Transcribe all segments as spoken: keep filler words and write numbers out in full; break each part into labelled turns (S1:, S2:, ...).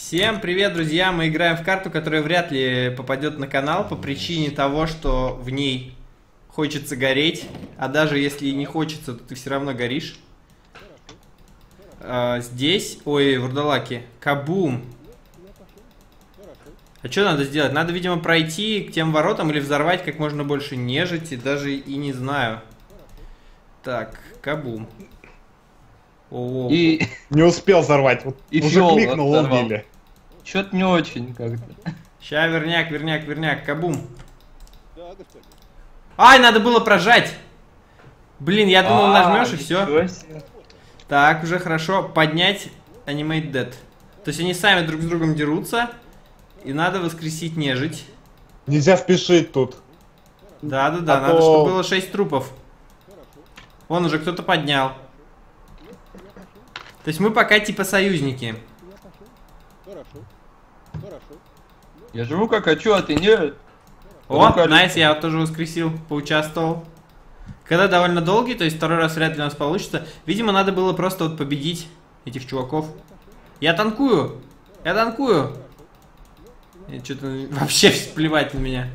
S1: Всем привет, друзья! Мы играем в карту, которая вряд ли попадет на канал по причине того, что в ней хочется гореть, а даже если и не хочется, то ты все равно горишь. А, здесь, ой, вурдалаки, кабум. А что надо сделать? Надо, видимо, пройти к тем воротам или взорвать как можно больше нежити, даже и не знаю. Так, кабум. О,
S2: И,
S3: Не успел взорвать. Вот
S2: и
S3: уже
S2: фиол
S3: кликнул,
S2: взорвал.
S3: убили.
S2: Чё-то не очень как-то.
S1: ща, верняк, верняк, верняк, кабум. Ай, надо было прожать. Блин, я думал,
S2: А,
S1: нажмешь и все.
S2: ничего себе.
S1: Так, уже хорошо. Поднять Animate Dead. То есть они сами друг с другом дерутся. И надо воскресить нежить.
S3: Нельзя спешить тут.
S1: Да-да-да,
S3: А
S1: надо,
S3: то-
S1: чтобы было шесть трупов. Вон уже кто-то поднял. То есть мы пока типа союзники.
S2: Я живу как хочу, а ты нет.
S1: О,
S2: Ну-ка,
S1: найс, я вот тоже воскресил, поучаствовал. Когда довольно долгий, то есть второй раз вряд ли у нас получится. Видимо, надо было просто вот победить этих чуваков. Я танкую! Я танкую! Что-то вообще плевать на меня.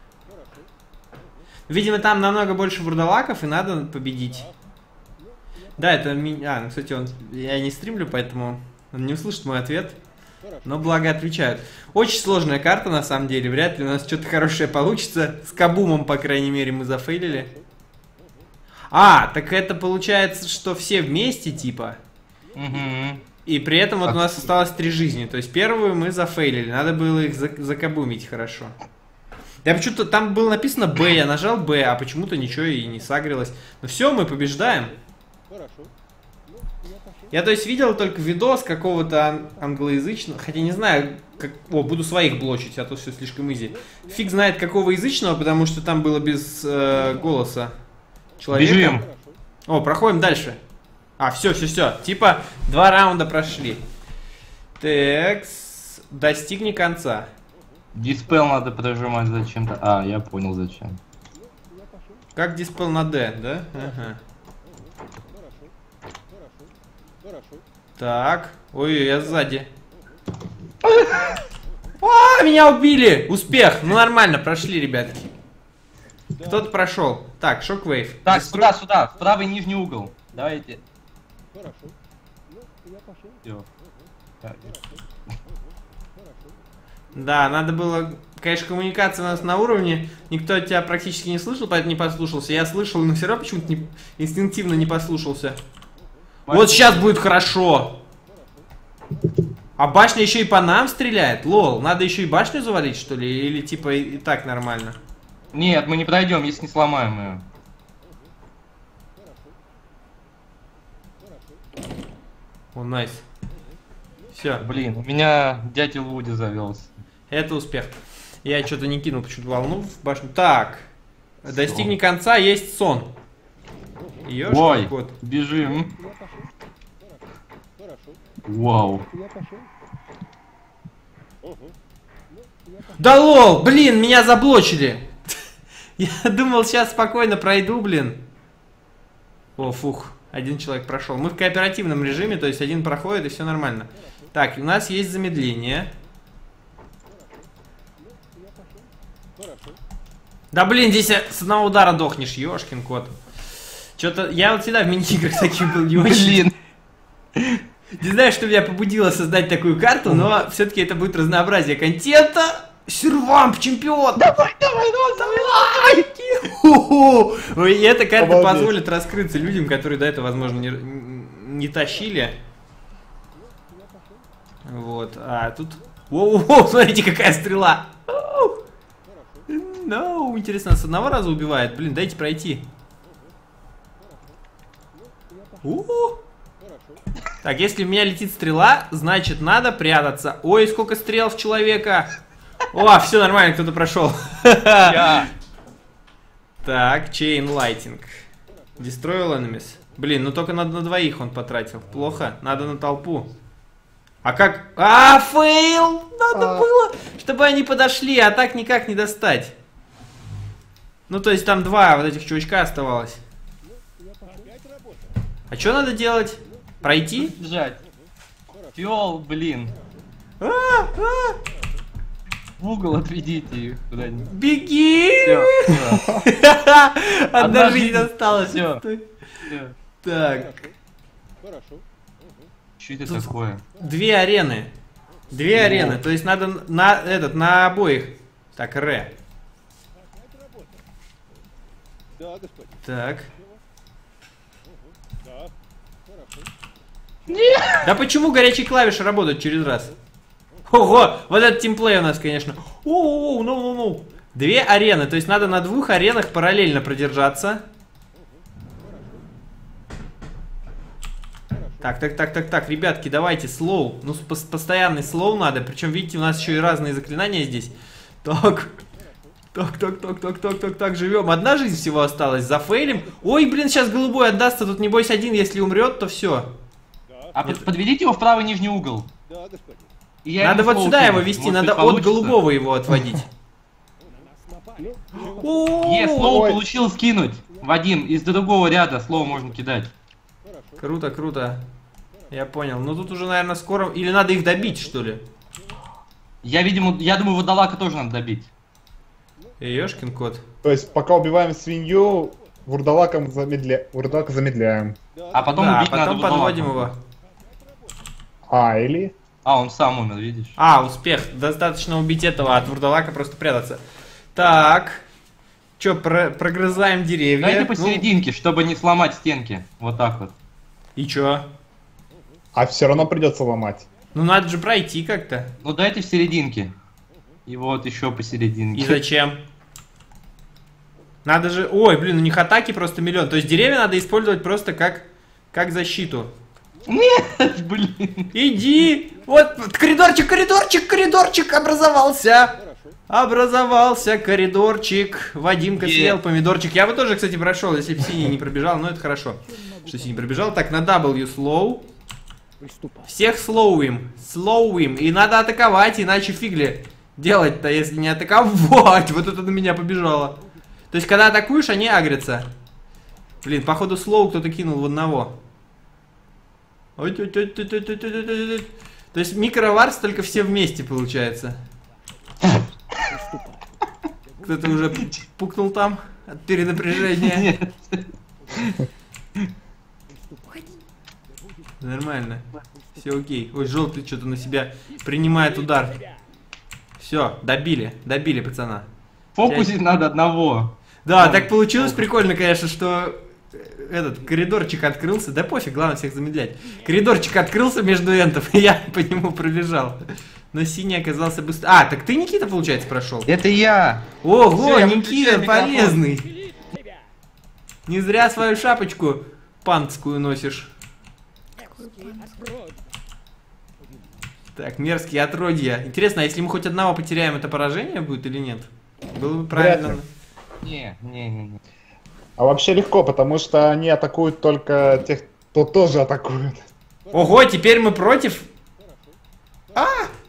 S1: Видимо, там намного больше вурдалаков, и надо победить. Да, это меня... А, ну, кстати, он... я не стримлю, поэтому он не услышит мой ответ. Но благо отвечают. Очень сложная карта, на самом деле. Вряд ли у нас что-то хорошее получится. С кабумом, по крайней мере, мы зафейлили. А, так это получается, что все вместе, типа.
S2: Угу.
S1: И при этом вот у нас осталось три жизни. То есть первую мы зафейлили. Надо было их за- закабумить хорошо. Да почему-то там было написано Б, я нажал Б, а почему-то ничего и не сагрилось. Ну все, мы побеждаем. Я, то есть, видел только видос какого-то ан- англоязычного, хотя не знаю, как... О, буду своих блочить, а то все слишком изи. Фиг знает какого язычного, потому что там было без э, голоса человека.
S2: Бежим.
S1: О, проходим дальше. А, все, все, все. Типа, два раунда прошли. Так, достигни конца.
S2: Диспел надо прожимать зачем-то. А, я понял зачем.
S1: Как диспел на D, да? Ага. Так. Ой, я сзади. А, меня убили! Успех! Ну нормально, прошли, ребятки. Кто-то прошел. Так, шоквейв.
S2: Так,
S1: Дестро-
S2: сюда, сюда, в правый нижний угол. Давайте. Всё. Так.
S1: Да, надо было... Конечно, коммуникация у нас на уровне. Никто тебя практически не слышал, поэтому не послушался. Я слышал, но все равно почему-то не... инстинктивно не послушался. Вот сейчас будет хорошо. А башня еще и по нам стреляет? Лол, надо еще и башню завалить, что ли? Или типа и, и так нормально?
S2: Нет, мы не пройдем, если не сломаем ее.
S1: О, найс. Все,
S2: Блин, у меня дятел Вуди завелся.
S1: это успех. Я что-то не кинул почему-то волну в башню. Так, достигни конца, есть сон. Ёшкин
S2: Ой,
S1: кот.
S2: бежим. Вау.
S1: Да лол, блин, меня заблочили. Я думал, сейчас спокойно пройду, блин. О, фух, один человек прошел. Мы в кооперативном режиме, то есть один проходит и все нормально. Так, у нас есть замедление. Да блин, здесь с одного удара дохнешь, ёшкин кот. Что-то, я вот всегда в мини-играх таких был не очень.
S2: Блин.
S1: Не знаю, что меня побудило создать такую карту, но все-таки это будет разнообразие контента. Сервамп, чемпион!
S2: Давай, давай, давай, давай.
S1: Ху-ху. Ой, и эта карта
S3: Обалдеть.
S1: позволит раскрыться людям, которые до этого, возможно, не, не тащили. Вот, а тут... Воу-воу, смотрите, какая стрела! Ну, интересно, с одного раза убивает? Блин, дайте пройти. У-у. Так, если у меня летит стрела, значит надо прятаться. Ой, сколько стрел в человека! О, все нормально, кто-то прошел.
S2: Я.
S1: Так, Chain Lighting. Destroy all enemies. Блин, ну только на, на двоих он потратил. Плохо, надо на толпу. А как... А, фейл! Надо
S3: А.
S1: было, чтобы они подошли, а так никак не достать. Ну, то есть там два вот этих чувачка оставалось. А что надо делать? Пройти?
S2: Бежать. Фиол, блин.
S1: А,
S2: В угол отведите их куда-нибудь.
S1: Беги!
S2: Всё, всё.
S1: Одна жизнь осталась.
S2: Всё.
S1: Стой.
S2: Всё.
S1: Так,
S2: Что это такое?
S1: две арены. Две арены, то есть надо на этот, на обоих. Так, Р. Так. Да почему горячие клавиши работают через раз? Ого, вот этот тимплей у нас, конечно. Оу, ну, ну, ну. Две арены, то есть надо на двух аренах параллельно продержаться. Так, так, так, так, так, ребятки, давайте, слоу. Ну, пос постоянный слоу надо. Причем, видите, у нас еще и разные заклинания здесь. Так. Так, так, так, так, так, так, так, живем. Одна жизнь всего осталась. Зафейлим. Ой, блин, сейчас голубой отдастся. Тут, небось, один, если умрет, то все.
S2: А под подведите его в правый нижний угол. И я
S1: Надо
S2: ему
S1: вот сюда
S2: слоу
S1: его
S2: кину.
S1: вести,
S2: Может
S1: надо
S2: быть,
S1: от
S2: получится?
S1: голубого его отводить.
S2: Е, слоу
S3: Ой.
S2: получил скинуть. Вадим, из другого ряда слоу можно кидать.
S1: Круто, круто. Я понял. Ну тут уже, наверное, скоро... Или надо их добить, что ли?
S2: Я, видимо, я думаю, водолака тоже надо добить.
S1: Ёшкин кот.
S3: То есть, пока убиваем свинью, вурдалаком замедля... вурдалака замедляем.
S2: А потом
S1: Да,
S2: убить
S1: потом
S2: надо
S1: подводим
S2: водолака.
S1: его.
S3: А, или...
S2: А, он сам умер, видишь?
S1: А, успех. Достаточно убить этого, а от вурдалака просто прятаться. Так. Чё, про прогрызаем деревья.
S2: Дайте
S1: Ну,
S2: посерединке, чтобы не сломать стенки. Вот так вот.
S1: и чё?
S3: А все равно придется ломать.
S1: Ну надо же пройти как-то.
S2: Ну дайте в серединке. И вот еще посерединке.
S1: И зачем? Надо же... Ой, блин, у них атаки просто миллион. То есть деревья надо использовать просто как, как защиту.
S2: Нет, блин.
S1: Иди! Вот, коридорчик, коридорчик, коридорчик образовался. Образовался коридорчик. Вадимка
S2: Е.
S1: съел помидорчик. Я бы тоже, кстати, прошел, если бы синий не пробежал. Но это хорошо, что синий пробежал. Так, на W slow. Всех слоуим. Слоуим. И надо атаковать, иначе фигли делать-то, если не атаковать. Вот это на меня побежало. То есть, когда атакуешь, они агрятся. Блин, походу слоу кто-то кинул в одного. Ой, ой, ой, ой, ой, ой, ой, ой, ой. То есть микроварс только все вместе получается. Кто-то уже пукнул там от перенапряжения.
S2: Нет.
S1: Нормально. Все окей. Ой, желтый что-то на себя принимает удар. Все, добили. Добили пацана.
S2: Фокусить надо одного.
S1: Да, так получилось прикольно, конечно, что этот коридорчик открылся. Да пофиг, главное всех замедлять. Коридорчик открылся между энтов, и я по нему пробежал. Но синий оказался быстрее. А, так ты, Никита, получается, прошел?
S2: Это я.
S1: Ого,
S2: Всё, я
S1: Никита,
S2: выключаю микрофон.
S1: полезный. Не зря свою шапочку панцкую носишь. Так, мерзкие отродья. Интересно, а если мы хоть одного потеряем, это поражение будет или нет? Было бы правильно.
S3: Вряд
S2: Не, не, не, не.
S3: А вообще легко, потому что они атакуют только тех, кто тоже атакует.
S1: Ого, теперь мы против? А!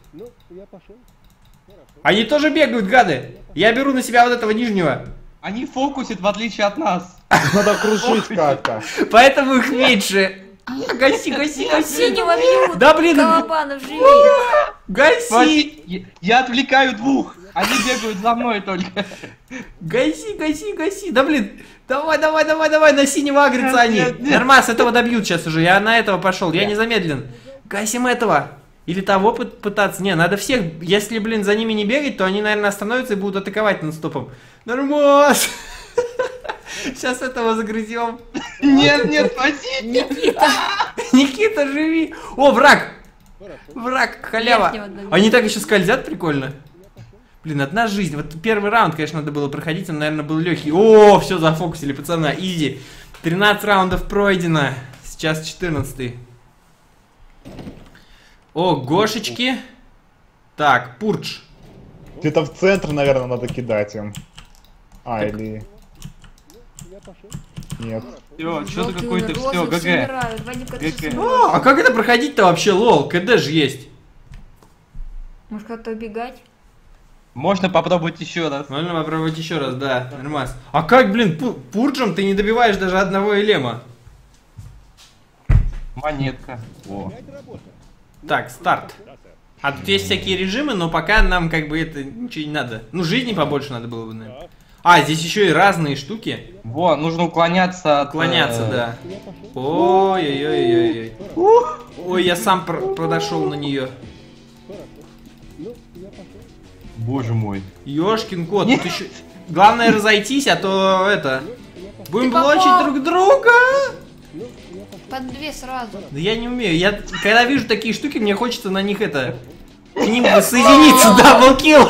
S1: Они тоже бегают, гады. Я беру на себя вот этого нижнего.
S2: Они фокусят в отличие от нас.
S3: Надо крушить как-то.
S1: Поэтому их меньше. Гаси, гаси, гаси.
S4: Синего бьют!
S1: Да блин,
S4: Колобанов, живи!
S1: гаси.
S2: Смотри, я, я отвлекаю двух. Они бегают за мной только.
S1: Гаси, гаси, гаси. Да блин, давай, давай, давай, давай, на синего агрятся
S2: Нет,
S1: они.
S2: нет, нет.
S1: Нормас, этого добьют сейчас уже. Я на этого пошел, я не замедлен. Гасим этого. Или того пы- пытаться. Не, надо всех. Если, блин, за ними не бегать, то они, наверное, остановятся и будут атаковать нон-стопом. Нормас. Сейчас этого загрызем.
S2: Нет, нет, спасите.
S4: Никита!
S1: Никита, живи. О, враг. Враг, халява.
S4: Верхнего добил.
S1: Они так еще скользят, прикольно. Блин, одна жизнь. Вот первый раунд, конечно, надо было проходить, он, наверное, был легкий. О, все, зафокусили, пацана, изи. тринадцать раундов пройдено. Сейчас четырнадцатый. О, Гошечки. Так, Пурдж.
S3: Где-то в центр, наверное, надо кидать им. А, или... Нет.
S2: Все, что-то
S4: Желтые
S2: какой-то,
S4: розы
S2: все, ГГ.
S4: умирают. Вадимка, ты
S2: ГГ.
S4: сейчас
S1: О,
S4: умрёшь.
S1: а как это проходить-то вообще, лол? КД же есть.
S4: Может, как-то убегать?
S2: Можно попробовать еще раз.
S1: Можно попробовать еще раз, да, нормас. А как, блин, пу- Пурджем ты не добиваешь даже одного элема?
S2: Монетка. О.
S1: Так, старт. А тут есть всякие режимы, но пока нам как бы это ничего не надо. Ну, жизни побольше надо было бы, наверное. А, здесь еще и разные штуки.
S2: Во, нужно уклоняться от...
S1: Уклоняться,
S2: э,
S1: да. Ой-ой-ой-ой-ой. Ой, я сам про- подошел на нее.
S2: Боже мой.
S1: Ёшкин кот, тут еще... Главное разойтись, а то это... Будем
S4: Ты попал.
S1: блочить друг друга.
S4: Под две сразу.
S1: Да я не умею. Я когда вижу такие штуки, мне хочется на них это... К ним соединиться, даблкил.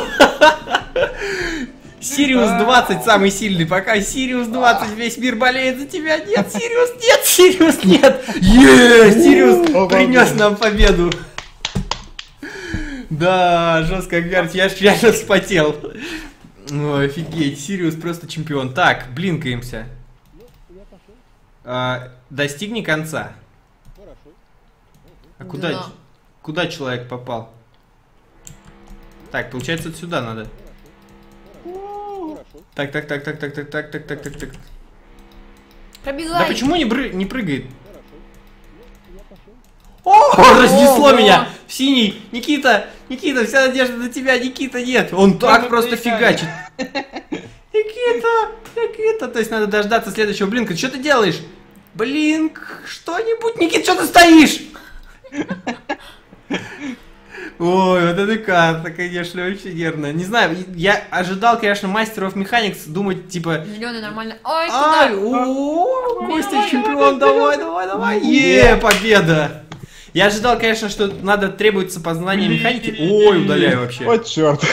S1: Сириус двадцать самый сильный, пока Сириус двадцать весь мир болеет за тебя. Нет, Сириус, нет, Сириус, нет. Е, Сириус принес нам победу. Да, жестко гард, я ж реально вспотел. Ой, офигеть, Сириус просто чемпион. Так, блинкаемся. А, достигни конца. А куда,
S4: Да.
S1: куда человек попал? Так, получается, вот сюда надо. Так, так, так, так, так, так, так, так, так, так, так.
S4: Пробегай.
S1: Да почему не, бры... не прыгает? О, разнесло
S4: Ого.
S1: меня! В синий! Никита! Никита, вся надежда на тебя! Никита, нет! Он так
S2: мы
S1: просто
S2: проиграли.
S1: фигачит! Никита! Никита! То есть надо дождаться следующего блинка. Что ты делаешь? Блинк! Что-нибудь! Никита, что ты стоишь? Ой, вот эта карта, конечно, очень нервная. Не знаю, я ожидал, конечно, Master of Mechanics думать, типа...
S4: Зеленый нормально. Ой,
S1: Ай,
S4: куда?
S1: о, Костя чемпион, давай, давай, давай. Е, победа. Я ожидал, конечно, что надо требуется познание механики. Ой, удаляю вообще.
S3: О, черт.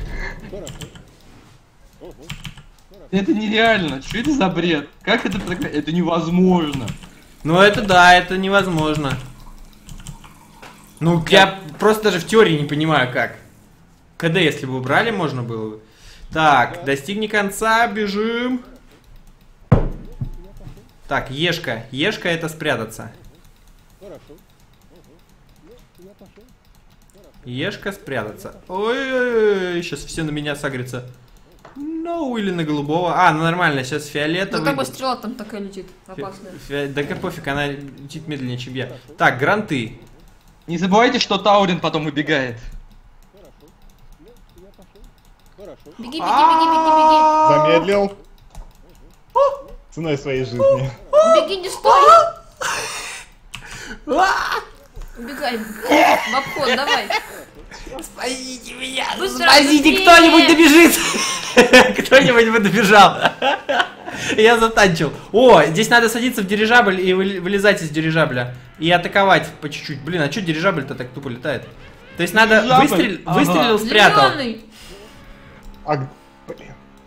S2: Это нереально. Что это за бред? Как это прокра- Это невозможно.
S1: Ну это да, это невозможно. Ну, я просто даже в теории не понимаю, как. КД, если бы убрали, можно было бы. Так, достигни конца, бежим. Так, Ешка. Ешка это спрятаться. Ешка спрятаться. Ой-ой-ой, сейчас все на меня сагрятся. Ну, или на голубого. А, ну нормально, сейчас
S4: Ну
S1: фиолетовый.
S4: как бы стрела там такая летит, опасная.
S1: Фи- Да как пофиг, она летит медленнее, чем я. Так, гранты.
S2: Не забывайте, что Таурин потом убегает.
S4: Беги, беги, беги, беги,
S3: Замедлил. Ценой своей жизни.
S4: беги. Беги, не стой. Убегай. В обход, давай.
S1: Спасите меня!
S4: Быстро,
S1: Спасите,
S4: быстрее!
S1: кто-нибудь добежит! Кто-нибудь бы добежал! Я затанчил. О, здесь надо садиться в дирижабль и вы- вылезать из дирижабля. И атаковать по чуть-чуть. Блин, а что дирижабль-то так тупо летает? То есть надо
S2: Дирижабль?
S1: выстрел...
S2: Ага.
S1: выстрелил, спрятал.
S4: Зеленый.
S3: А, г- блин.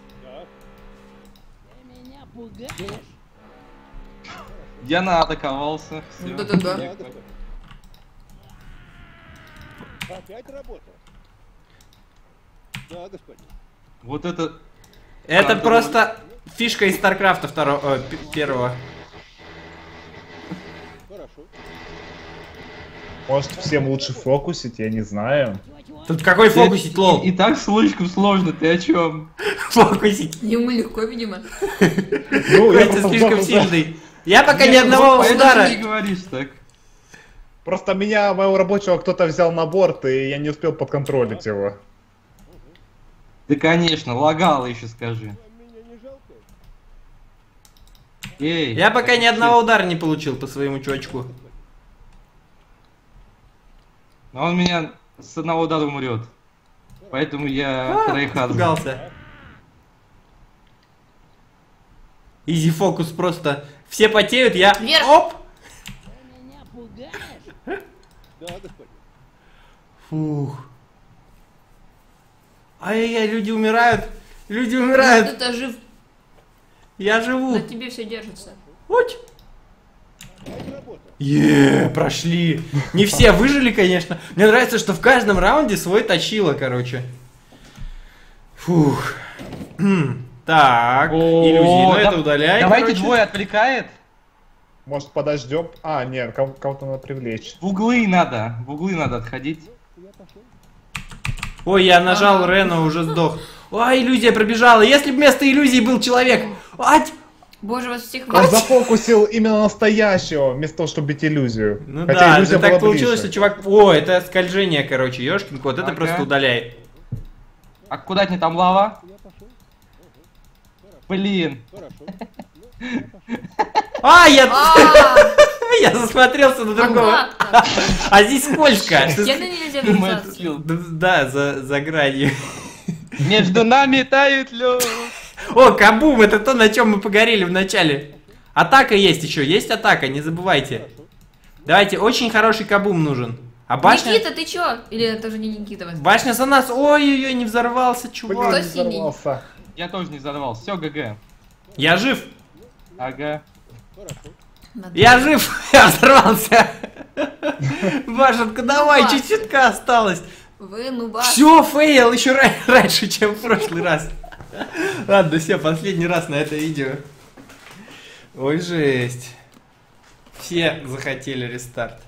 S2: Я наатаковался. Всё.
S4: Да-да-да.
S5: Опять работа? Да, господин.
S2: Вот это...
S1: Это
S2: А,
S1: просто фишка из Старкрафта второго, э, п- первого.
S5: Хорошо.
S3: Может, всем лучше фокусить, я не знаю.
S1: Тут какой фокусить, лол?
S2: И, и так слишком сложно, ты о чем?
S1: Фокусить.
S4: Ему легко, видимо.
S3: Ну, я
S1: Костя
S3: просто,
S1: слишком
S3: просто-
S1: сильный. Я пока ни одного
S2: Поэтому
S1: удара.
S2: ты и говоришь так.
S3: просто меня, моего рабочего, кто-то взял на борт, и я не успел подконтролить его.
S2: Да конечно, лагало еще скажи.
S5: Меня не жалко?
S2: Эй.
S1: Я пока ни одного удара не получил по своему чувачку.
S2: Но он меня с одного удара умрет. Поэтому я
S1: А,
S2: трейхард.
S1: испугался. Изи фокус просто. Все потеют, я...
S4: Вверх.
S1: Оп!
S5: Да, господин.
S1: Фух. Ай-яй-яй, люди умирают. Люди умирают.
S4: Ты-то жив,
S1: Я живу.
S4: на тебе все держится.
S1: Вот.
S5: Опять работа?
S1: Е, прошли. Не все выжили, конечно. Мне нравится, что в каждом раунде свой точило, короче. Фух. Так,
S2: О,
S1: иллюзии. Ну
S2: да-
S1: это удаляй,
S2: Давайте
S1: короче.
S2: двое отвлекает.
S3: Может, подождем? А, нет, кого- кого-то надо привлечь.
S2: В углы надо. В углы надо отходить.
S1: Ой, я нажал Рена, уже сдох. Ой, иллюзия пробежала. Если бы вместо иллюзии был человек. Ать!
S4: Боже, вас всех
S3: Он
S4: мать.
S3: зафокусил именно настоящего, вместо того, чтобы бить иллюзию.
S1: Ну
S3: Хотя
S1: да,
S3: иллюзия
S1: да так
S3: была
S1: получилось,
S3: ближе.
S1: что чувак... О, это скольжение, короче, ёшкин кот, это
S2: Ага.
S1: просто удаляй.
S2: А куда не там лава? Блин.
S5: Хорошо.
S1: А, я...
S4: А,
S1: Я засмотрелся на
S4: а
S1: другого.
S4: как так?
S1: А здесь скользко. Что-
S4: Стены нельзя
S2: Мэтт
S4: врезаться.
S2: Скилл.
S1: Да, да, за, за гранью.
S2: Между нами тает лед.
S1: О, кабум, это то, на чем мы погорели в начале. Атака есть еще, есть атака, не забывайте. Давайте, очень хороший кабум нужен. А башня...
S4: Никита, ты чё? Или это же не Никита?
S1: Башня за нас. Ой-ой-ой, не взорвался,
S3: Блин,
S1: чувак.
S4: Кто
S3: не
S4: синий?
S3: взорвался.
S2: Я тоже не взорвался. Все, ГГ.
S1: Я жив.
S2: Ага.
S4: Надо.
S1: Я жив. Я взорвался. Башенка, давай,
S4: Нуба.
S1: чуть-чутка осталось.
S4: Вы нуба.
S1: Все, фейл еще ра- раньше, чем в прошлый раз. Ладно, все, последний раз на это видео. Ой, жесть. Все захотели рестарт.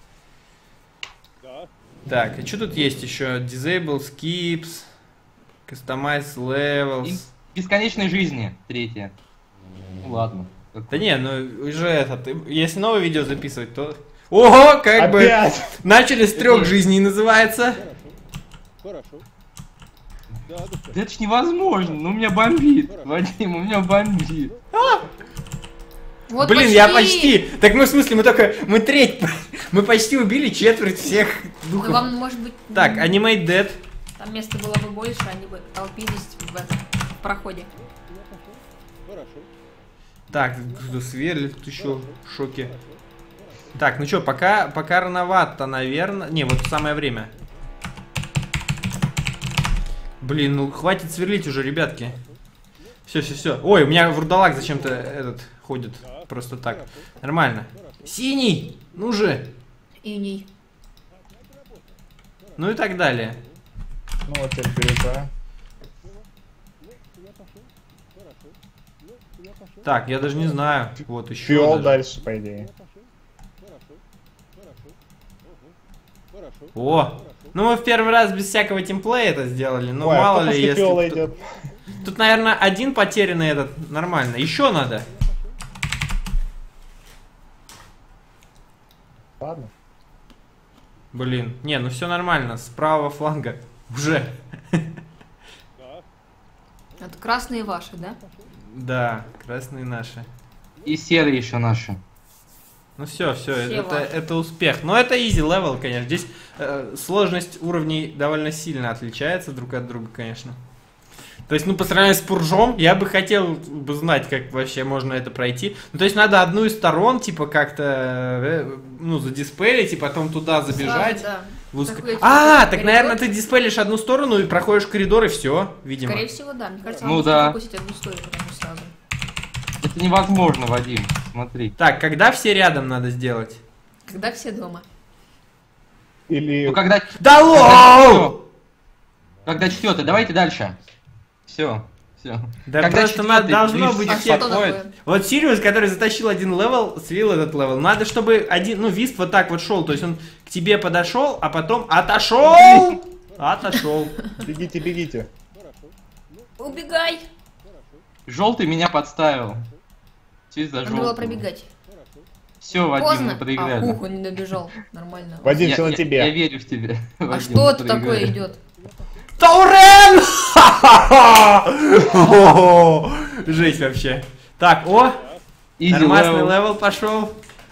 S5: Да.
S1: Так, а что тут есть еще? Disable skips, Customize levels.
S2: И бесконечной жизни. Третье. Ну ладно.
S1: Да не, ну уже это, ты- если новое видео записывать, то... Ого, как бы
S3: Опять!
S1: начали с трех
S2: Нет.
S1: жизней называется.
S5: Хорошо. Да, господин.
S2: Да это ж невозможно. Ну, у меня бомбит. Вадим, у меня бомбит.
S4: Вот
S1: Блин, я почти. Так мы в смысле, мы только, мы треть, мы почти убили четверть всех
S4: Ну,
S1: духов.
S4: вам, может быть,
S1: Так, Animate Dead.
S4: там места было бы больше, они бы толпились в этом в проходе.
S5: Хорошо.
S1: Так, кто сверлит, тут еще в шоке. Так, ну что, пока, пока рановато, наверное. Не, вот самое время. Блин, ну хватит сверлить уже, ребятки. Все, все, все. Ой, у меня вурдалак зачем-то этот ходит. Просто так. Нормально. Синий! Ну же!
S4: И ней.
S1: Ну и так далее.
S3: Ну вот теперь переза.
S1: Так, я даже не знаю. Вот еще.
S3: Фиол
S1: даже.
S3: дальше, по идее.
S5: Хорошо.
S1: О! Ну мы в первый раз без всякого темплея это сделали. Ну
S3: Ой, а
S1: мало
S3: кто
S1: ли,
S3: после
S1: если.
S3: фиола
S1: кто-
S3: идет?
S1: Тут, наверное, один потерянный этот. Нормально. Еще надо.
S3: Ладно.
S1: Блин. Не, ну все нормально. С правого фланга. Уже.
S4: Это красные ваши, да?
S1: Да, красные наши.
S2: И серые еще наши.
S1: Ну все, все,
S4: Все
S1: это,
S4: ваши.
S1: это успех. Но это easy level, конечно. Здесь э, сложность уровней довольно сильно отличается друг от друга, конечно. То есть, ну, по сравнению с Пуржом, я бы хотел бы знать, как вообще можно это пройти. Ну, то есть, надо одну из сторон, типа, как-то, э, ну, задиспелить, и потом туда забежать.
S4: Да,
S1: в узко-
S4: Такой, типа,
S1: А, так,
S4: коридор.
S1: наверное, ты диспелишь одну сторону и проходишь коридор, и все, видимо.
S4: Скорее всего, да. Мне кажется,
S2: Ну
S4: можно
S2: да.
S4: запустить одну историю прямо сразу.
S2: Это невозможно, Вадим. Смотри.
S1: Так, когда все рядом надо сделать?
S4: Когда все дома.
S3: Или...
S2: Ну когда...
S1: Да лоу!
S2: Когда четвертый, давайте дальше. Все, все.
S1: Да просто надо- должно быть
S4: А
S1: все
S4: что такое?
S1: Вот Сириус, который затащил один левел, слил этот левел. Надо, чтобы один, ну, Висп вот так вот шел. То есть он к тебе подошел, а потом отошел! Отошел.
S3: Бегите, бегите.
S4: Убегай!
S2: Желтый меня подставил. Все за
S4: Надо было
S2: желтого.
S4: пробегать.
S2: Все, Вадим,
S4: Поздно.
S2: мы проиграли.
S4: А, ух, он не добежал. Нормально.
S3: Вадим,
S2: Я-
S3: все на
S2: я-
S3: тебе.
S2: Я верю в тебя.
S4: А
S2: Вадим,
S4: что
S2: мы
S4: это такое
S2: проиграли.
S4: идет?
S1: Таурен! О, жесть вообще. Так, о,
S2: Easy
S1: нормальный
S2: level.
S1: левел пошел.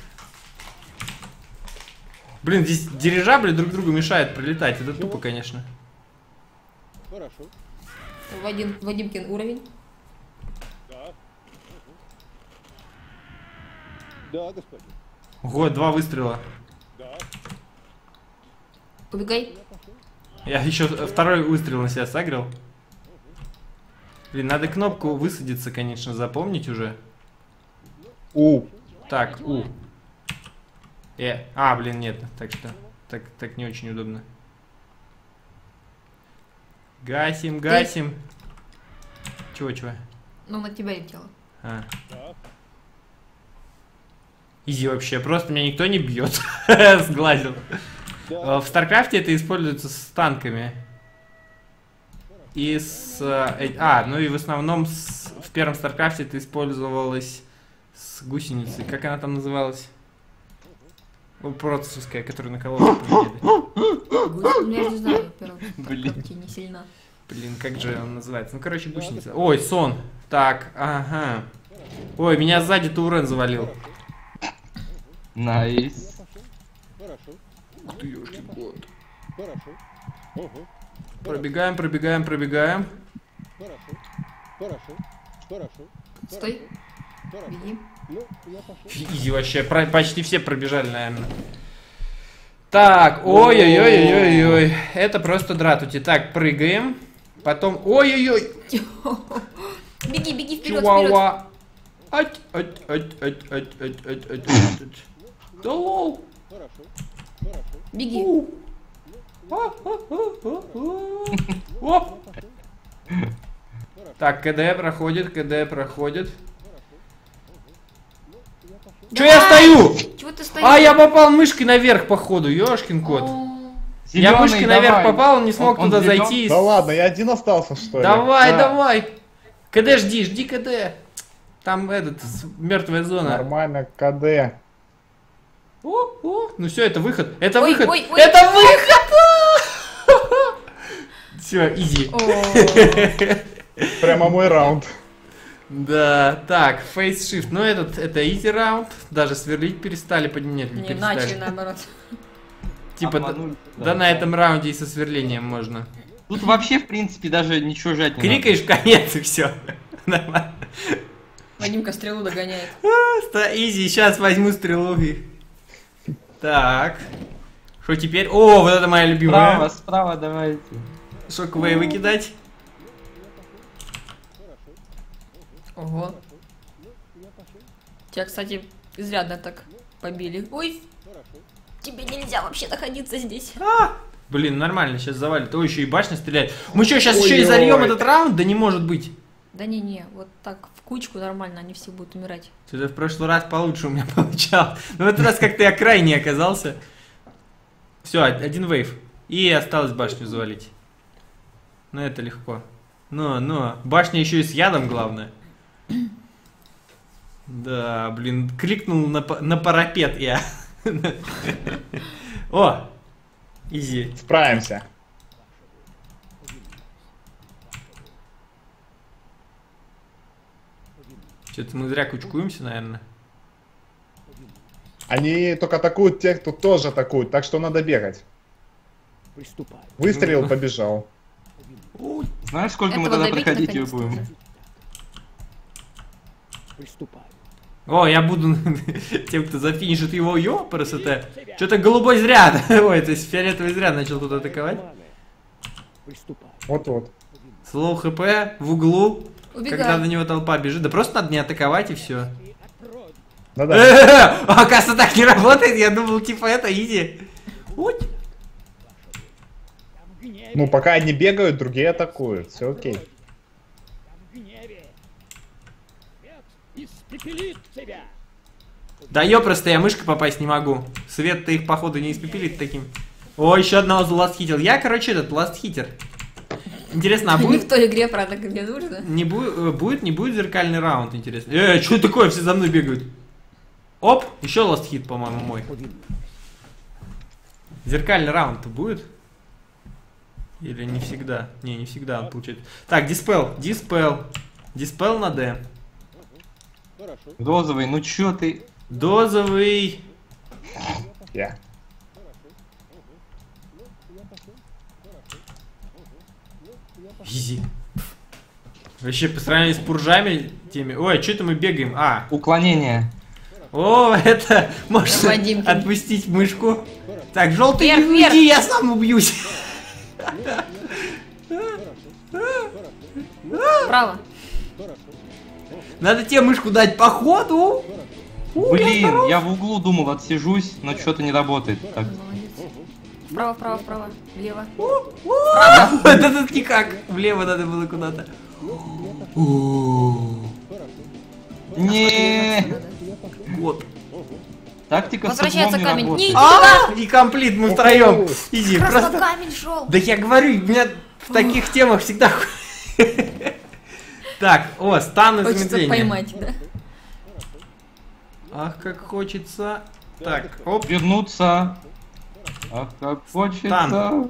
S1: Блин, здесь дирижабли друг другу мешают пролетать. Это тупо, конечно.
S5: Хорошо.
S4: Вадим, Вадимкин уровень.
S5: Да. Да, господин.
S1: Ого, два выстрела.
S5: Да.
S4: Убегай.
S1: Я еще второй выстрел на себя сагрил. Блин, надо кнопку высадиться, конечно, запомнить уже.
S3: У.
S1: Так, у. Э, а, блин, нет, так что, так, так не очень удобно. Гасим, гасим. Чего, чего?
S4: Ну, на тебя летело.
S1: А.
S5: Да.
S1: Изи вообще, просто меня никто не бьет. Сглазил.
S5: Да.
S1: В Старкрафте это используется с танками. И с... э, А, ну и в основном с- в первом Старкрафте это использовалось с гусеницей. Как она там называлась? Ну, процессовская, которая на колодце победили.
S4: Гусь- Ну, я же не знаю, первый.
S2: Блин.
S4: Не сильно.
S1: Блин, как же он называется? Ну, короче, гусеница. Ой, сон. Так, ага. Ой, меня сзади Турен завалил.
S2: Найс.
S5: Хорошо.
S1: Ух ты, ёшкин кот.
S5: Хорошо. Ого.
S1: Пробегаем, пробегаем, пробегаем.
S5: Хорошо. Хорошо. Хорошо.
S4: Стой,
S5: Хорошо.
S4: беги.
S5: Ну, я пошел.
S1: Изи вообще, про- почти все пробежали, наверное. Так, ой-ой-ой-ой-ой. Это просто дратути. Так, прыгаем. Потом, ой-ой-ой.
S4: Беги, беги вперед, вперед.
S1: Чуауа. Ать, ать, ать, ать, ать, ать, ать, ать, ать. Да лол.
S5: Хорошо. Хорошо.
S4: Беги.
S1: У. А, а, а, а, а. Оп. Так, КД проходит, КД проходит. Че я стою?
S4: Чего ты стоишь?
S1: А, я попал мышкой наверх, походу, ёшкин кот.
S4: О,
S1: Я
S2: Зелёный,
S1: мышкой наверх
S2: давай.
S1: попал, не смог
S2: Он- он
S1: туда
S2: зелён?
S1: зайти.
S3: Да ладно, я один остался, что ли?
S1: Давай,
S2: Да.
S1: давай. КД жди, жди КД. Там этот, мертвая зона.
S3: Нормально, КД.
S1: О, о. Ну все, это выход. Это
S4: Ой,
S1: выход.
S4: ой, ой.
S1: Это выход. Все, изи.
S4: о.
S3: Прямо мой раунд.
S1: Да, так, фейс shift. Ну этот, это easy раунд. Даже сверлить перестали, под нет, не,
S4: Не,
S1: перестали.
S4: начали наоборот.
S1: Типа, да,
S2: Обманули.
S1: да на этом раунде и со сверлением можно.
S2: Тут вообще, в принципе, даже ничего жать не
S1: Крикаешь в конец и все. Нормально.
S4: Вадимка стрелу догоняет.
S1: Изи, сейчас возьму стрелу. и- Так. Что теперь? О, вот это моя
S2: надо.
S1: любимая.
S2: Справа, справа давайте.
S1: Шоковые выкидать.
S4: Ого. Тебя, кстати, изрядно так побили. Ой, тебе нельзя вообще находиться здесь.
S1: Блин, нормально, сейчас завалит. Ой, еще и башня стреляет. Мы что, сейчас еще и
S3: Ой-ой.
S1: зальем этот раунд? Да не может быть.
S4: Да не-не, вот так в кучку нормально, они все будут умирать.
S1: Что-то в прошлый раз получше у меня получалось. Но в этот раз как-то я крайне оказался. Все, один вейв. И осталось башню завалить. Ну это легко. Но, но, башня еще и с ядом, главное. Да, блин, кликнул на, па- на парапет я. О, изи.
S3: Справимся.
S1: Что-то мы зря кучкуемся, наверное.
S3: Они только атакуют тех, кто тоже атакует, так что надо бегать.
S5: Приступай.
S3: Выстрелил, побежал.
S2: Знаешь, сколько мы
S4: Этого
S2: тогда
S4: добить
S2: проходить ее
S4: наконец-то
S2: будем?
S4: уже.
S5: Приступай.
S1: О, я буду тем, кто зафинишит его, ёпрс, это... Что-то голубой зря, ой, то есть фиолетовый зря начал тут атаковать.
S5: Приступай.
S3: Вот-вот.
S1: Слоу хп в углу,
S4: Убегай.
S1: когда на него толпа бежит. Да просто надо не атаковать и все.
S3: Да-да.
S1: Оказывается, так не работает, я думал, типа это изи. Уть.
S3: Ну, пока одни бегают, другие атакуют. Все окей.
S5: В гневе. Свет испепелит тебя.
S1: Да ёпросто, я мышкой попасть не могу. Свет-то их, походу, не испепелит таким. О, еще одного заластхитил. Я, короче, этот ластхитер. Интересно, а будет...
S4: Никто игре про это не нужно.
S1: Не бу- э, будет, не будет зеркальный раунд, интересно. Э, что такое? Все за мной бегают. Оп, еще ластхит, по-моему, мой. Зеркальный раунд-то будет? Или не всегда? Не, не всегда он получает. Так, диспел, диспел. Диспел на Д.
S5: Хорошо.
S2: Дозовый, ну чё ты?
S1: Дозовый.
S3: Я.
S1: Изи. Вообще, по сравнению с пуржами теми... Ой, что это мы бегаем? А,
S2: Уклонение.
S1: о, это... Можешь
S4: Вадимки.
S1: отпустить мышку. Так, желтый,
S4: Вверх,
S1: не
S4: вверх.
S1: уйди, я сам убьюсь.
S4: Право.
S1: Надо тебе мышку дать по ходу. У,
S2: Блин, я в углу думал, отсижусь, но что-то не работает. Так.
S4: Молодец. Вправо, вправо, вправо. Влево.
S1: Вот этот никак. Влево надо было куда-то.
S2: Не,
S1: Вот.
S2: тактика с
S4: Возвращается
S2: углом не
S4: камень. Не
S2: работает.
S4: иди туда.
S1: А, и комплит мы втроем. Изи,
S4: Просто
S1: просто...
S4: камень шел.
S1: Да я говорю, у меня В таких темах всегда... Так, о, стан и
S4: Хочется
S1: замедление.
S4: поймать, да?
S1: Ах, как хочется. Так, оп.
S2: Вернуться. Ах, как хочется.
S1: Стан.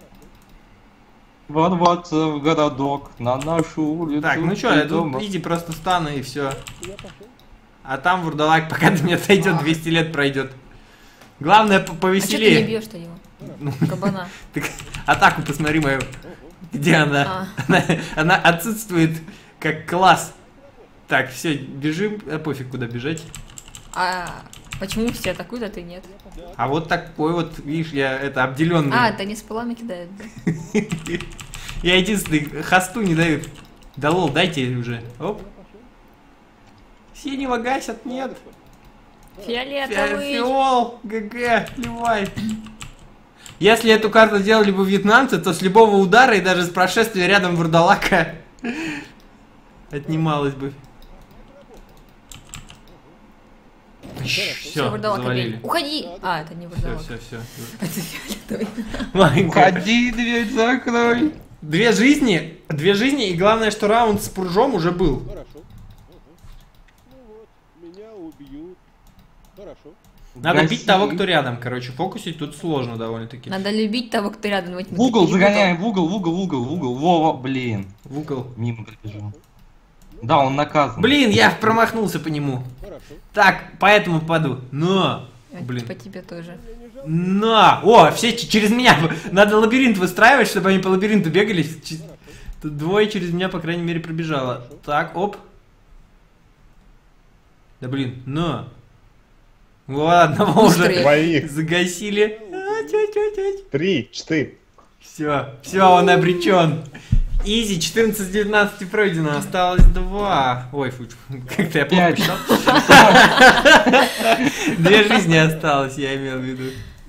S2: Ворваться в городок на нашу улицу.
S1: Так, ну что, я
S2: дома.
S1: тут иди просто стану и все. А там вурдалак, пока до меня дойдет, двести лет пройдет. Главное, по-
S4: А что ты не
S1: повеселее.
S4: бьешь-то его?
S1: Ну,
S4: Кабана.
S1: так, атаку посмотри мою. Где она?
S4: А.
S1: Она, она отсутствует как класс. Так, все, бежим. А пофиг, куда бежать.
S4: А почему все атакуют, а ты нет?
S1: А вот такой вот, видишь, я это обделенный.
S4: А, это не с пылами кидают, да?
S1: Я единственный, хосту не дают. Да лол, дайте уже. Оп. Синего гасят, нет.
S4: Фиолетовый.
S1: Фиол, ГГ, плевай. Если эту карту делали бы вьетнамцы, то с любого удара и даже с прошествия рядом вурдалака отнималось бы. Все,
S4: вурдалака
S1: завалили.
S4: бей. Уходи! А, это не
S1: Все,
S4: вурдалак.
S1: все, все.
S4: Это фиолетовый.
S2: Уходи, дверь закрой.
S1: Две жизни, две жизни, и главное, что раунд с пуржом уже был.
S5: Хорошо. Ну вот, меня убьют. Хорошо.
S1: Надо
S2: Гаси.
S1: бить того, кто рядом. Короче, фокусить тут сложно довольно-таки.
S4: Надо любить того, кто рядом. Вот
S2: В угол
S4: не
S2: загоняем, в угол, в угол, в угол, в угол. Вова, блин.
S1: В угол.
S2: Мимо пробежал. Да, он наказан.
S1: Блин, я промахнулся по нему.
S5: Хорошо.
S1: Так, поэтому паду. Но!
S4: путал.
S1: Блин.
S4: По тебе тоже.
S1: На! О, все ч- через меня. Надо лабиринт выстраивать, чтобы они по лабиринту бегали. Ч- Тут двое через меня, по крайней мере, пробежало. Так, оп. Да блин, на. Ладно, мы уже
S4: Быстрее.
S3: Двоих.
S1: загасили.
S3: Три, четыре.
S1: Все, все, он обречен. Изи, четырнадцать девятнадцать пройдено, осталось два. Ой, фу, как-то я плохо
S2: Пять.
S1: посчитал. Две жизни осталось, я имел в виду.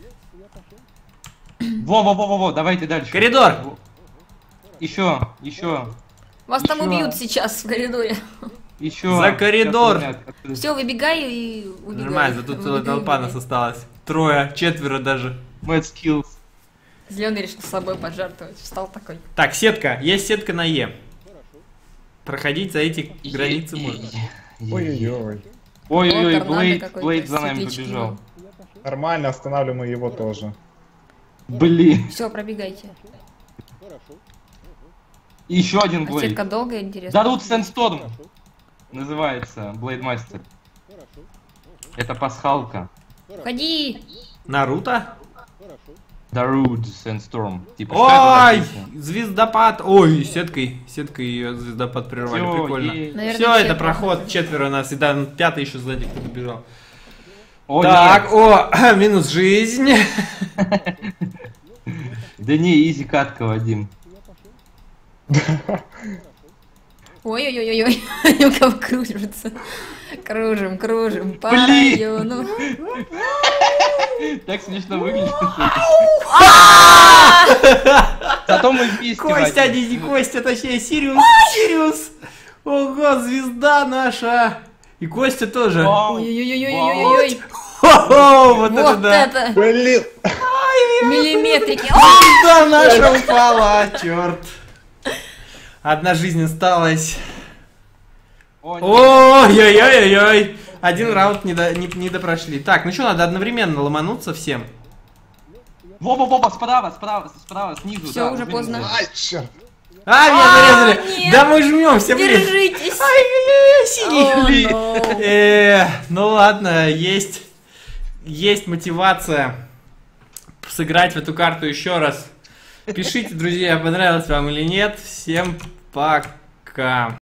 S2: Во, во, во, во, во, давайте дальше.
S1: Коридор!
S2: Еще, еще,
S4: Вас там
S2: Еще.
S4: убьют сейчас в коридоре.
S2: еще.
S1: За коридор.
S2: Сейчас, ребят, как-
S4: Все, выбегай и убегай.
S1: Нормально, тут целая
S4: Выбегай,
S1: толпа
S4: убегай.
S1: нас осталось. Трое, четверо даже.
S2: Mad skills.
S4: Зеленый решил с собой пожертвовать. Встал такой.
S1: Так, сетка. Есть сетка на Е. Проходить за эти границы
S2: Е-
S1: можно.
S2: е-
S3: Ой-ой-ой.
S2: Ой-ой-ой,
S4: О, торнадо
S2: Блейд,
S4: какой-то,
S2: Блейд за нами
S4: светлячки
S2: побежал.
S4: вам.
S3: Нормально, останавливаем его тоже.
S2: Блин.
S4: Все, пробегайте.
S5: Хорошо.
S2: Еще один
S4: А
S2: Блейд.
S4: сетка долгая, интересно.
S2: Дарут Сэндсторм. Называется Блейдмастер.
S5: Хорошо.
S2: Это пасхалка.
S4: Ходи!
S1: Наруто?
S5: Хорошо.
S2: Дарут Сэндсторм. Типа, что это
S1: Ой,
S2: написано?
S1: звездопад. Ой, сеткой. Сеткой ее звездопад прервали.
S2: Всё,
S1: Прикольно.
S2: ей.
S4: Наверное,
S1: Все, это
S4: сетка.
S1: проход. Четверо нас. И там пятый еще сзади кто-то бежал.
S2: О,
S1: Так,
S2: нет.
S1: о, минус жизнь.
S2: Да не, изи катка, Вадим.
S4: Ой-ой-ой-ой. Они у кого кружатся. Кружим, кружим по
S2: Блин.
S4: району.
S2: Так смешно выглядит. Зато мы вместе,
S1: Костя,
S2: Вадим.
S1: не Костя, точнее, Сириус. Сириус. Ого, звезда наша. И Костя тоже.
S2: Вау.
S4: Ой-ой-ой-ой-ой-ой.
S1: Хо-хо, вот это
S4: Вот
S1: да.
S4: это!
S3: Блин!
S4: Миллиметрики.
S1: Звезда наша упала, черт. Одна жизнь осталась.
S2: О, нет.
S1: Ой-ой-ой-ой. Один раунд не, до, не, не допрошли. Так, ну что, надо одновременно ломануться всем.
S2: Во-во-во, справа, справа, справа, снизу.
S4: Всё,
S2: да,
S4: уже
S2: блин,
S4: поздно.
S2: да.
S3: Ай, черт!
S1: А, меня
S4: А,
S1: зарезали.
S4: нет.
S1: Да мы жмем все, блин.
S4: Держитесь.
S1: Ай-яй-яй, синий.
S4: О,
S1: Блин.
S4: no.
S1: Э, ну ладно, есть, есть мотивация сыграть в эту карту еще раз. Пишите, друзья, понравилось вам или нет. Всем пока.